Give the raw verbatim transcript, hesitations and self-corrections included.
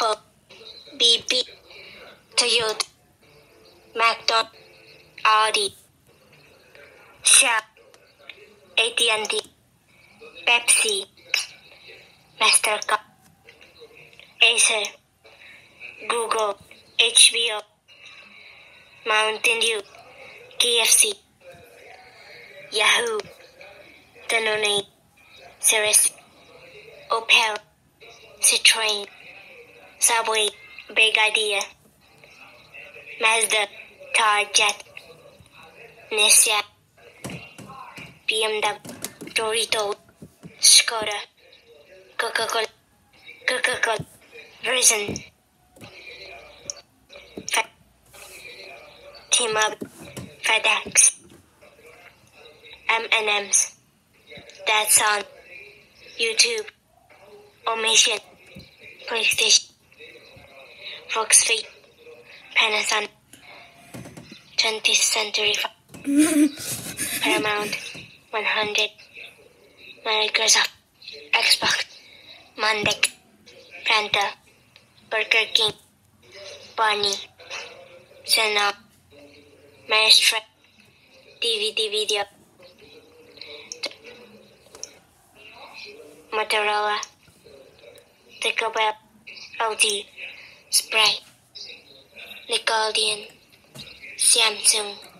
Apple, B P, Toyota, McDonald's, Audi, Shell, A T and T, Pepsi, Mastercard, Acer, Google, H B O, Mountain Dew, K F C, Yahoo, Danone, Cirrus, Opel, Citroen, Subway, Big Idea, Mazda, Target, Nissan, B M W, Doritos, Skoda, Coca-Cola, Coca-Cola, Virgin, T-Mobile, FedEx, M and M's. That's on YouTube, Omission, PlayStation, Volkswagen, Panasonic, twentieth Century Fox, Paramount, one hundred, Microsoft, Xbox, Mondex, Fanta, Burger King, Barney, Sena, Maestro, D V D Video, Motorola, Taco Bell, L G, Sprite, Nickelodeon, Samsung.